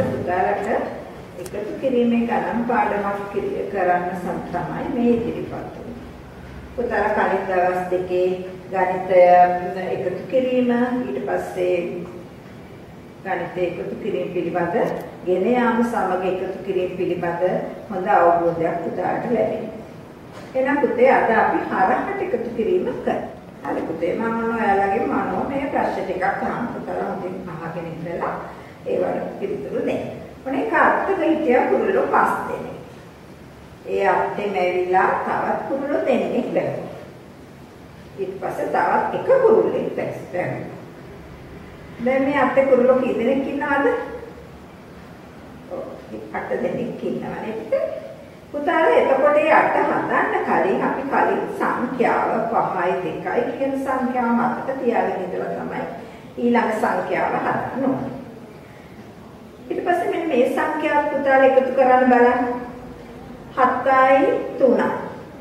පුතාලට එකතු කිරීමේ ගණන් පාඩමක් කරන්න තමයි මේ ඉදිරිපත් වුනේ. පුතාලා කලින් දවස් දෙකේ ගණිතය එකතු කිරීම ඊට පස්සේ ගණිතය එකතු කිරීම පිළිබඳ ගෙන යාම සමග එකතු කිරීම පිළිබඳ හොඳ අවබෝධයක් පුතාලට ලැබෙනවා. එහෙනම් පුතේ අද අපි හරහට එකතු කිරීම කරමු. හරි පුතේ මම ඔයාලගේ මනෝමය ප්‍රශ්න ටිකක් අහන්න පුතාලා හොඳින් අහගෙන ඉඳලා ඒවට පිළිතුරු දෙන්න. මොනේ කාත්තක හිටියා කුරුල්ලෝ 5 දෙනෙක්. ඒ අත්තේ මැවිලා තවත් කුරුල්ලෝ දෙන්නෙක් බැලුවා. ඊට පස්සේ තවත් එක කුරුල්ලෙක් බැලුවා. දැන් මේ අත්තේ කුරුල්ලෝ කී දෙනෙක් ඉන්නවද? ඔව් 8 දෙනෙක් ඉන්නවා නේද? පුතාලා එතකොට මේ 8 හදන්න කලින් අපි කලින් සංඛ්‍යාව 5යි 2යි කියන සංඛ්‍යාව මතක තියාගෙන ඉඳලා තමයි ඊළඟ සංඛ්‍යාව හදන්න ඕනේ. ඊට පස්සේ මෙන්න මේ සංඛ්‍යාව පුතාලා එකතු කරන්න බලන්න. 7යි 3යි.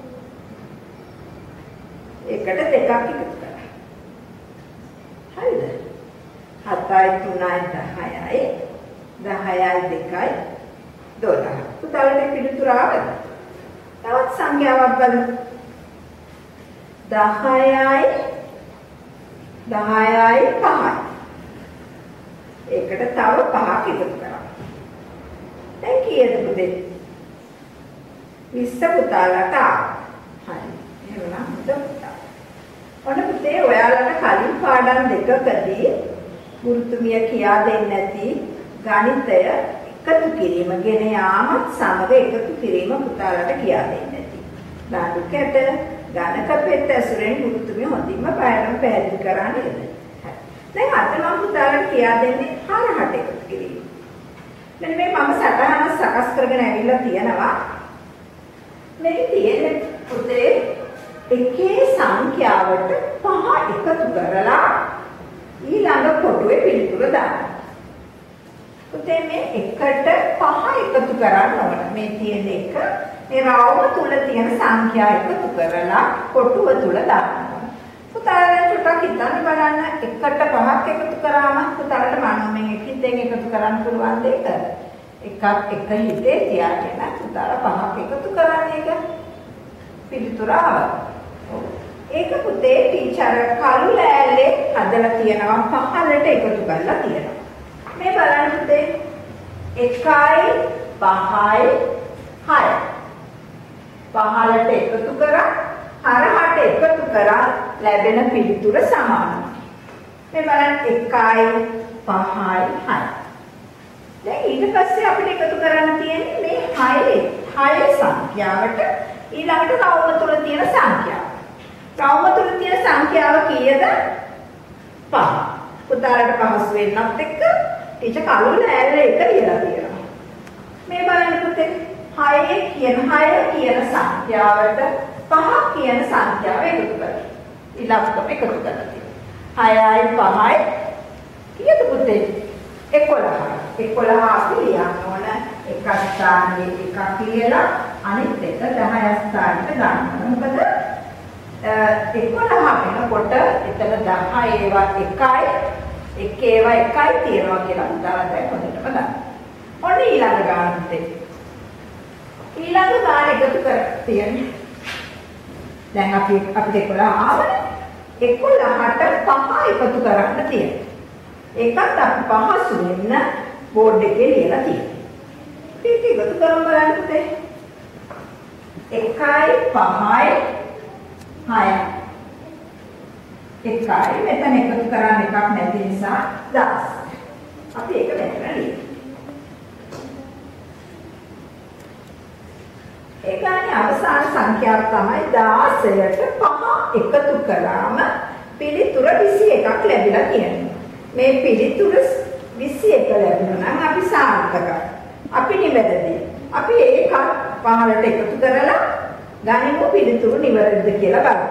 එකට දෙකක් එකතු කරා. හරිද? 7යි 3යි 10යි 10යි 2යි 12. පුතාලට පිළිතුර ආවද? තවත් සංඛ්‍යාවක් බලමු. 10යි 5යි. ඒකට තව 5ක් එකතු කරා. දැන් කීයද පුතේ? 20 පුතාලට ආවා. හරි. එහෙනම් පුතා. ඔන්න පුතේ ඔයාලට කලින් පාඩම් දෙකකදී ගුරුතුමිය කියා දෙන්නේ නැති ගණිතය එකතු කිරීම ගෙන යාමත් සමග එකතු කිරීම පුතාලට කියා දෙන්නේ නැති. දාඩු කැට ගණක පෙත්ත ඇසුරෙන් ගුරුතුමිය හොඳින්ම පාඩම් පැහැදිලි කරා නේද? දැන් අද මම පුතාලට කියා දෙන්නේ හරහට එකතු කිරීම. මෙන්න මේ මම සටහන සකස් කරගෙන ඇවිල්ලා තියෙනවා. මේක තියෙන්නේ පුතේ එකේ සංඛ්‍යාවට 5 එකතු කරලා ඊළඟ කොටුවේ පිළිතුර දාන්න. පුතේ මේ එකට 5 එකතු කරන්න ඕන. මේ තියෙන එක මේ රාවුම තුල තියෙන සංඛ්‍යා එකතු කරලා කොටුව තුල දාන්න. පුතාලා ටිකක් හිතන්න බලන්න එකට 5ක් එකතු කරාම පුතාලට මනෝමයෙන් එකකින් එකතු කරන්න පුළුවන් දෙයක. එකක් එක හිතේ තියාගෙන පුතාලා 5ක් එකතු කරන්නේ එක පිළිතුර ආවා. ඒක පුතේ ටීචර් කළු ලෑල්ලේ හදලා තියෙනවා 15ට එකතු කරලා තියෙනවා. මේ බලන්න පුතේ 1යි 5යි 6යි 15ට එකතු කරා හරහට එකතු කරා ලැබෙන පිළිතුර සමානයි. මේ බලන්න 1යි 5යි 6යි. දැන් ඊට පස්සේ අපිට එකතු කරන්න තියෙන්නේ මේ 6 සංඛ්‍යාවට ඊළඟට රවුම තුල තියෙන සංඛ්‍යාව. රවුම තුල තියෙන සංඛ්‍යාව කීයද? 5. පුතාලට පහසු වෙන්නත් එක්ක ටීචර් කළු ලෑල්ල එක ලියලා තියෙනවා. මේ බලන්න පුතේ 6 කියන සංඛ්‍යාවට 5 කියන සංඛ්‍යාව එකතු කරලා ඉලක්කම එකතු කරලා තියෙනවා. 6යි 5යි කීයද පුතේ? 11 අපි ලියන්න ඕන එක ස්ථානයේ එකක් ලියලා අනිත් එක 10 ස්ථානෙට ගන්න. මොකද 11 වෙනකොට එතන 10 ඒවා 1යි එක ඒවා 1යි තියනවා කියලා උදාහරණ දැන් හොඳටම ගන්න. ඔන්න ඊළඟ ගාන පුතේ. ඊළඟ ගාන එකතු කර තියන්නේ. දැන් අපිට 11 ආවනේ. 11ට 5 එකතු කරන්න තියෙනවා. ඒකත් අපි පහසු වෙන්න බෝඩ් එකේ ලියලා තියෙනවා. ඒක එකතු කරමු බලන්න පුතේ. 1යි 5යි 6යි. 1යි මෙතන එකතු කරන්න එකක් නැති නිසා 10. අපි ඒක මෙතන ලියමු. ඒකනේ අවසාන සංඛ්‍යාව තමයි 16ට 5 එකතු කරාම පිළිතුර 21ක් ලැබිලා තියෙනවා. මේ පිළිතුර 21 ලැබුණා නම් අපි සාර්ථකයි. අපි නිවැරදි. අපි ඒක 15ට එකතු කරලා ගණිත පිළිතුරු නිවැරදිද කියලා බලමු.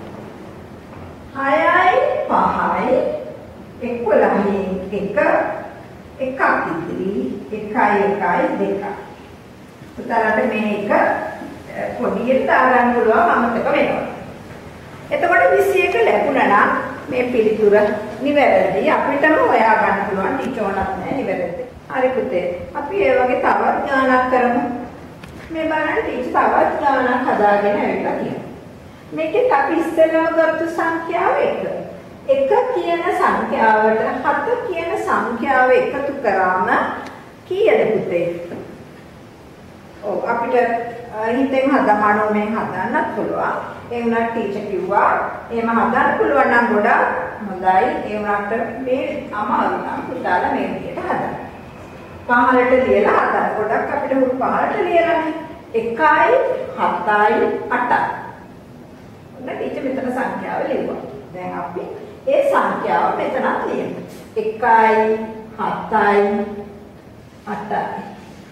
6යි 5යි 11යි 1 එකක් ඉතිරි 1යි 2. පුතාලට මේක පොඩියට දාගන්න පුළුවන් අමතක වෙනවා. එතකොට 21 ලැබුණා නම් මේ පිළිතුර නිවැරදි. අපිටම හොයා ගන්න පුළුවන් ටීචර්වත් නැහැ නිවැරදි. හරි පුතේ. අපි ඒ වගේ තවත් ගානක් කරමු. මේ බලන්න ටීචර් තවත් ගානක් හදාගෙන ඇවිල්ලා කියනවා. මේකෙත් අපි ඉස්සෙල්ලාම ගත්ත සංඛ්‍යාව 1. 1 කියන සංඛ්‍යාවට 7 කියන සංඛ්‍යාව එකතු කරාම කීයද පුතේ? ඔව් අපිට හිතෙන් හදමනෝමෙන් හදන්නත් පුළුවන්. ඒ වුණාට ටීචර් කිව්වා එහෙම හදන්න පුළුවන් නම් ගොඩක් හොඳයි. ඒ වුණාට මේ අමාරු නම් පුතාලා මේ විදිහට හදන්න. පහලට ලියලා හදන්න. ගොඩක් අපිට උරු පහලට ලියලානේ. 1යි 7යි 8යි. ඔන්න ටීචර් මෙතන සංඛ්‍යාව ලියුවා. දැන් අපි ඒ සංඛ්‍යාව මෙතනත් ලියමු. 1යි 7යි 8යි.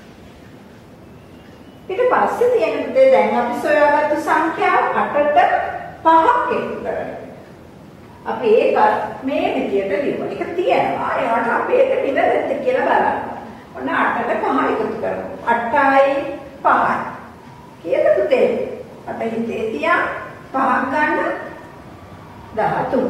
ඊට පස්සේ තියෙන පුතේ දැන් අපි සොයාගත්තු සංඛ්‍යාව 8ට 5ක් එකතු කරගන්න. අපි ඒක මේ විදියට ලියුවා. ඒක තියෙනවා. ඒවට අපි ඒක නිවැරදිද කියලා බලන්න. ඔන්න 8ට 5 එකතු කරමු. 8යි 5යි. කීයද පුතේ? 8 හිතේ තියා 5ක් ගන්න 13.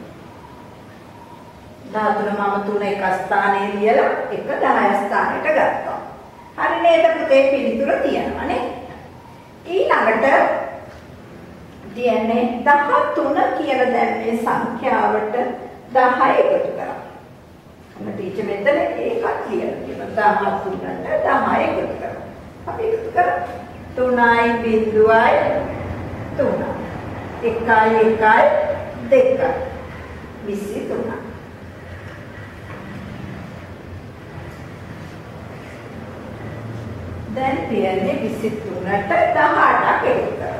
13 මම 3 එක ස්ථානයේ ලියලා 1 10 ස්ථානයට ගත්තා. හරි නේද පුතේ පිළිතුර තියෙනවානේ. ඊළඟට කියන්නේ 13 කියලා දැන් මේ සංඛ්‍යාවට 10 එකතු කරා. අන්න ටීචර් මෙතන ඒකත් කියලා කියනවා 13ට 10 එකතු කරා. අපි එකතු කරා 3යි 0යි 3. 1යි 1යි 2යි 23. දැන් තියෙන්නේ 23ට 18ක් එකතු කරා.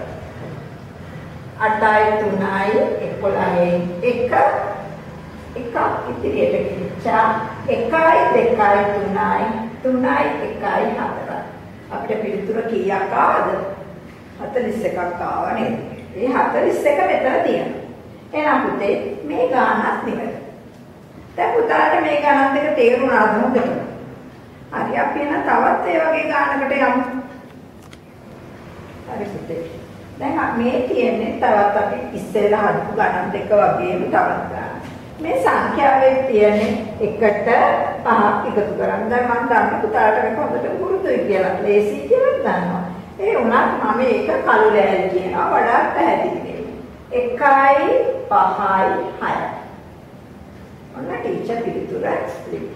8යි 3යි 11යි 1 එකක් ඉදිරියට ගිහිච්චා 1යි 2යි 3යි 3යි 1යි 4යි. අපිට පිළිතුර කීයක් ආවද? 41ක් ආව නේද? ඒ 41 මෙතන තියෙනවා. එහෙනම් පුතේ මේ ගානක් නිවැරදි. දැන් පුතාට මේ ගණන් දෙක තේරුණාද හොඳට? හරි අපි එන තවත් ඒ වගේ ගානකට යමු. හරි පුතේ. දැන් මේ තියෙන්නේ තවත් අපි ඉස්සෙල්ලා හදපු ගණන් දෙක වගේම තවත් ගාන. මේ සංඛ්‍යාවේ තියෙන්නේ 1ට 5ක් එකතු කරන්න. දැන් මම දන්න පුතාට මේක හොඳට පුරුදුයි කියලා. ලේසි කියලා දන්නවා. ඒ උනත් මම ඒක කළු ලෑලි කියනවා වඩා පැහැදිලි. 1යි 5යි 6යි. ඔන්න ටීචර් පිළිතුර ලියනවා.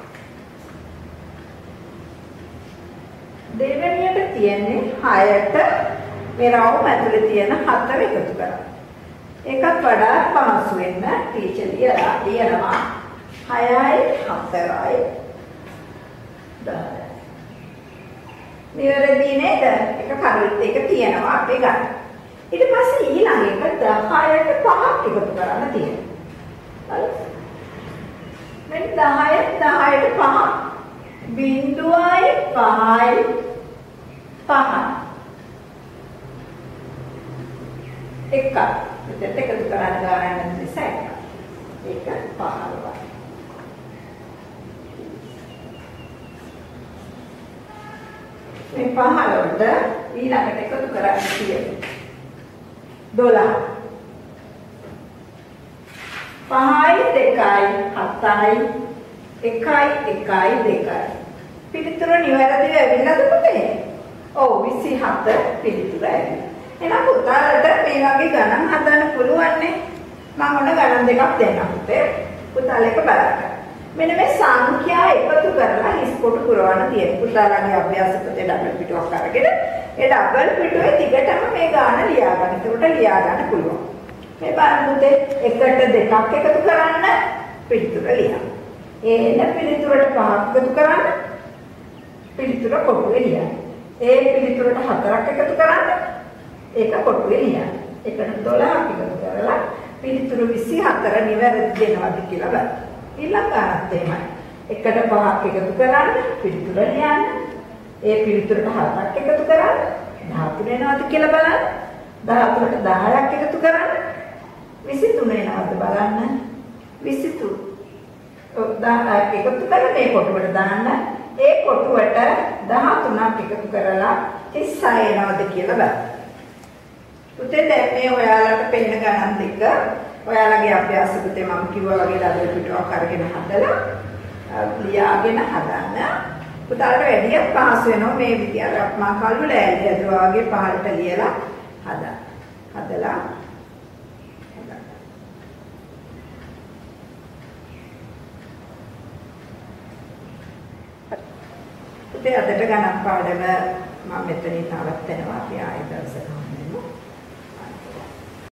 දෙවෙනියට තියෙන්නේ 6ට මේ රවුම ඇතුලේ තියෙන 4 එකතු කරා. ඒකත් වඩා පහසු වෙන්න ටීචර් ලියනවා 6යි 4යි 10යි. නිවැරදි නේද? එක කරුත් එක තියෙනවා අපි ගන්න. ඊට පස්සේ ඊළඟ එක 10ට 5ක් එකතු කරන්න තියෙනවා. හරි. මෙන්න 10ට 5 බිංදුවයි 5යි 5යි. එකක්. මෙතෙන්ට එකතු කරන්න ගන්න නිසා එක. ඒක 15යි. මේ 15ට ඊළඟට එකතු කරන්න තියෙන්නේ 12. 5යි 2යි 7යි 1යි 1යි 2යි. පිළිතුර නිවැරදිව ඇවිල්ලාද පුතේ? ඔව් 27 පිළිතුර ඇවිල්ලා. එහෙනම් පුතාලට මේ වගේ ගණන් හදන්න පුළුවන් නේ. මම ඔන්න ගණන් දෙකක් දෙන්නම් පුතේ. පුතාලා එක බලන්න. මෙන්න මේ සංඛ්‍යා එකතු කරලා හිස් කොට පුරවන්න තියෙන. පුතාලාගේ අභ්‍යාස පොතේ ඩබල් පිටුවක් අරගෙන ඒ ඩබල් පිටුවේ දිගටම මේ ගාන ලියා ගන්න. ඒකට ලියා ගන්න පුළුවන්. මේ බලන්න පුතේ 1ට 2ක් එකතු කරන්න පිළිතුර ලියන්න. එන පිළිතුරට 5ක් එකතු කරන්න පිළිතුර කොටුවේ ලියන්න. ඒ පිළිතුරට 4ක් එකතු කරන්න ඒක කොටුවේ ලියන්න. 1ට 12ක් එකතු කරලා පිළිතුර 24 නිවැරදි දෙනවද කියලා බලන්න. ඊළඟ ගානත් එහෙමයි. 1ට 5ක් එකතු කරන්න පිළිතුර ලියන්න. ඒ පිළිතුරට 7ක් එකතු කරන්න 13 එනවද කියලා බලන්න. 13ට 10ක් එකතු කරන්න 23 එනවද බලන්න. 23 10ක් එකතු කරලා මේ කොටුවට දාන්න. ඒ කොටුවට 13ක් එකතු කරලා 36 එනවද කියලා බලන්න. පුතේ දැන් මේ ඔයාලට පෙන්න ගණන් දෙක ඔයාලගේ අභ්‍යාස පුතේ මම කිව්වා වගේ ළදර පිටුවක් අරගෙන හදලා ලියාගෙන හදන්න. පුතාලට වැඩිය පහසු වෙනවා මේ විදියට මා කළු ලෑලි හදුවා වගේ පහළට ලියලා හදලා පුතේ අදට ගණන් පාඩම මම මෙතනින් නවත්තනවා. අපි ආයෙ දවසක